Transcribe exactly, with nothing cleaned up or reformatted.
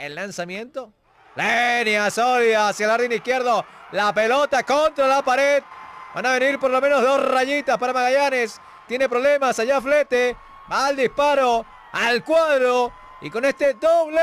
El lanzamiento. Línea sólida hacia el jardín izquierdo. La pelota contra la pared. Van a venir por lo menos dos rayitas para Magallanes. Tiene problemas allá Flete. Va al disparo. Al cuadro. Y con este doble.